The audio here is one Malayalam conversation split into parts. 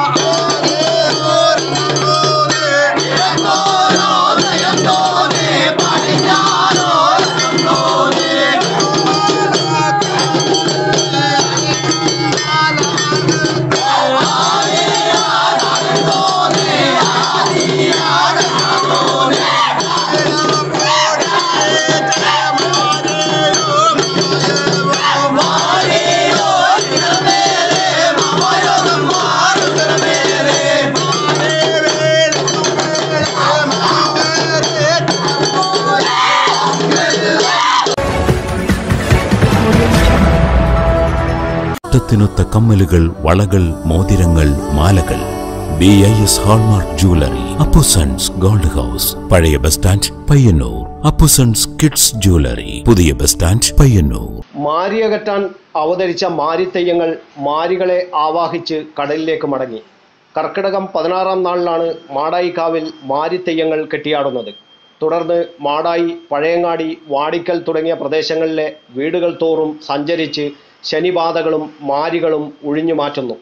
ത്തിനൊത്ത കമ്മലുകൾ, വളകൾ, മോതിരങ്ങൾ, മാലകൾ. BIS hallmark jewellery, Appusons gold house, പഴയ bus stand Payyanur. Appusons kids jewellery, പുതിയ ബസ് സ്റ്റാൻഡ് പയ്യന്നൂർ. മാരിയകറ്റാൻ അവതരിച്ച മാരിത്തെയ്യങ്ങൾ മാരികളെ ആവാഹിച്ച് കടലിലേക്ക് മടങ്ങി. കർക്കിടകം 16-ാം നാളിലാണ് മാടായിക്കാവിൽ മാരിത്തെയ്യങ്ങൾ കെട്ടിയാടുന്നത്. തുടർന്ന് മാടായി, പഴയങ്ങാടി, വാടിക്കൽ തുടങ്ങിയ പ്രദേശങ്ങളിലെ വീടുകൾ തോറും സഞ്ചരിച്ച് ശനിബാധകളും മാരികളും ഒഴിഞ്ഞു മാറ്റുന്നു.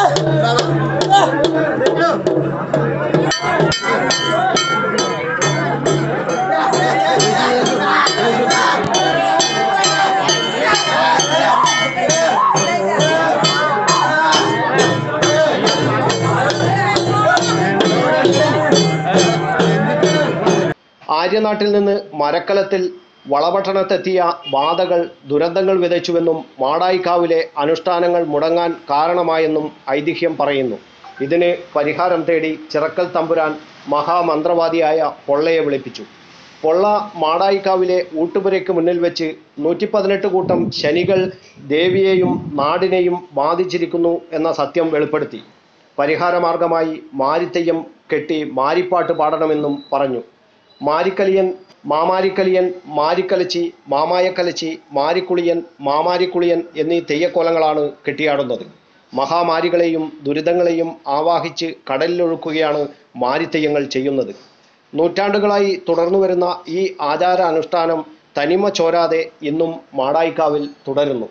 ആര്യനാട്ടിൽ നിന്ന് മരക്കലത്തിൽ വളപട്ടണത്തെത്തിയ ബാധകൾ ദുരന്തങ്ങൾ വിതച്ചുവെന്നും മാടായിക്കാവിലെ അനുഷ്ഠാനങ്ങൾ മുടങ്ങാൻ കാരണമായെന്നും ഐതിഹ്യം പറയുന്നു. ഇതിന് പരിഹാരം തേടി ചിറക്കൽ തമ്പുരാൻ മഹാമന്ത്രവാദിയായ പൊള്ളയെ വിളിപ്പിച്ചു. പൊള്ള മാടായിക്കാവിലെ ഊട്ടുപുരയ്ക്ക് മുന്നിൽ വെച്ച് 118 കൂട്ടം ശനികൾ ദേവിയെയും നാടിനെയും ബാധിച്ചിരിക്കുന്നു എന്ന സത്യം വെളിപ്പെടുത്തി. പരിഹാരമാർഗമായി മാരിത്തെയ്യം കെട്ടി മാരിപ്പാട്ട് പാടണമെന്നും പറഞ്ഞു. മാരിക്കലിയൻ, മാമാരിക്കലിയൻ, മാരിക്കലച്ചി, മാമായക്കലച്ചി, മാരിക്കുളിയൻ, മാമാരിക്കുളിയൻ എന്നീ തെയ്യക്കോലങ്ങളാണ് കെട്ടിയാടുന്നത്. മഹാമാരികളെയും ദുരിതങ്ങളെയും ആവാഹിച്ച് കടലിലൊഴുക്കുകയാണ് മാരിത്തെയ്യങ്ങൾ ചെയ്യുന്നത്. നൂറ്റാണ്ടുകളായി തുടർന്നു വരുന്ന ഈ ആചാര അനുഷ്ഠാനം തനിമ ചോരാതെ ഇന്നും മാടായിക്കാവിൽ തുടരുന്നു.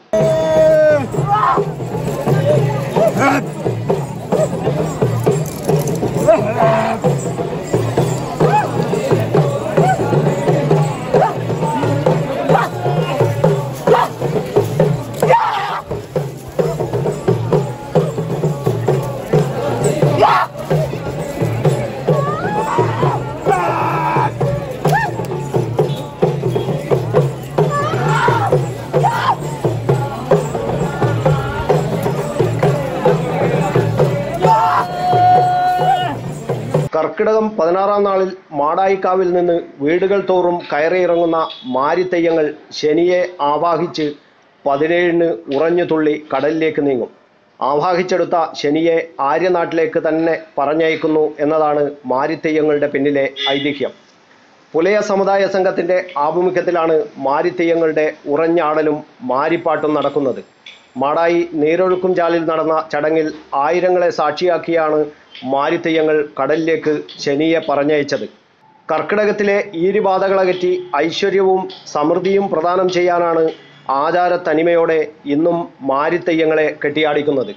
കർക്കിടകം 16-ാം നാളിൽ മാടായിക്കാവിൽ നിന്ന് വീടുകൾ തോറും കയറിയിറങ്ങുന്ന മാരിത്തെയ്യങ്ങൾ ശനിയെ ആവാഹിച്ച് 17-ന് ഉറഞ്ഞു തുള്ളി കടലിലേക്ക് നീങ്ങും. ആവാഹിച്ചെടുത്ത ശനിയെ ആര്യനാട്ടിലേക്ക് തന്നെ പറഞ്ഞയക്കുന്നു എന്നതാണ് മാരിത്തെയ്യങ്ങളുടെ പിന്നിലെ ഐതിഹ്യം. പുലയ സമുദായ സംഘത്തിൻ്റെ ആഭിമുഖ്യത്തിലാണ് മാരിത്തെയ്യങ്ങളുടെ ഉറഞ്ഞാടലും മാരിപ്പാട്ടും നടക്കുന്നത്. മാടായി നീരൊഴുക്കും ചാലിൽ നടന്ന ചടങ്ങിൽ ആയിരങ്ങളെ സാക്ഷിയാക്കിയാണ് മാരിത്തെയ്യങ്ങൾ കടലിലേക്ക് ശനിയെ പറഞ്ഞയച്ചത്. കർക്കിടകത്തിലെ ഈരിബാധകളകറ്റി ഐശ്വര്യവും സമൃദ്ധിയും പ്രദാനം ചെയ്യാനാണ് ആചാര തനിമയോടെ ഇന്നും മാരിത്തെയ്യങ്ങളെ കെട്ടിയാടിക്കുന്നത്.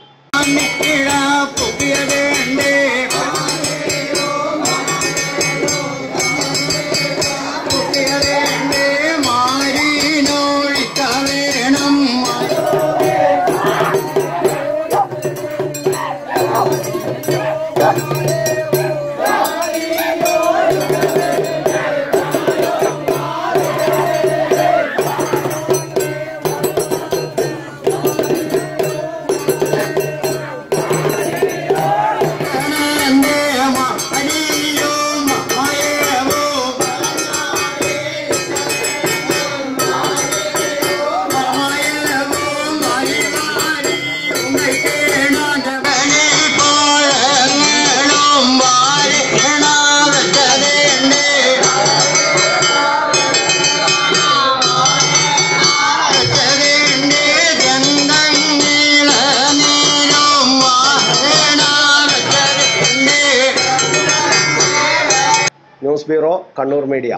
News bureau, Kannur media.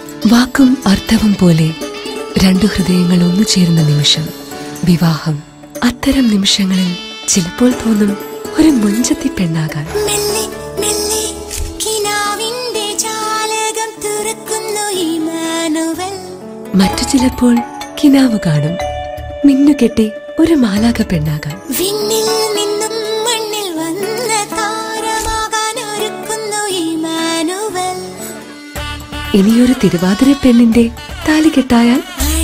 വാക്കും അർത്ഥവും പോലെ രണ്ടു ഹൃദയങ്ങൾ ഒന്നു ചേരുന്ന നിമിഷം. വിവാഹം അത്തരം നിമിഷങ്ങളിൽ ചിലപ്പോൾ തോന്നും ഒരു മുഞ്ചത്തി പെണ്ണാകാൻ. മറ്റു ചിലപ്പോൾ കിനാവ് കാണും മിന്നുകെട്ടി ഒരു മാലാക പെണ്ണാകാൻ. ഇനിയൊരു തിരുവാതിര പെണ്ണിന്റെ താലി കെട്ടായാൽ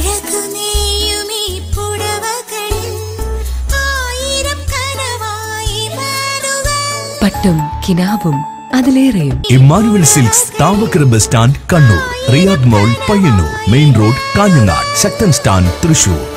പട്ടും കിനാവും അതിലേറെയും. Emmanuel silks Thavakkara bus stand Kannur, Riyadh mall Payyanur, main road Kanhangad, Sakthan stand Thrissur.